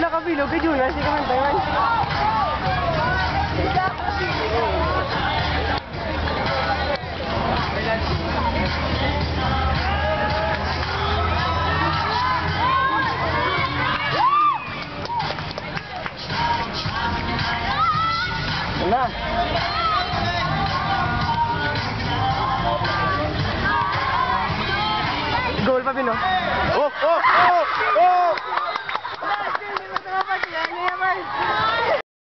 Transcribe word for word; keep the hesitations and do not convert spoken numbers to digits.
nakabilog kay Junior, si Kamantay man. Wala. Goal pa, Pino. Oh, oh, oh!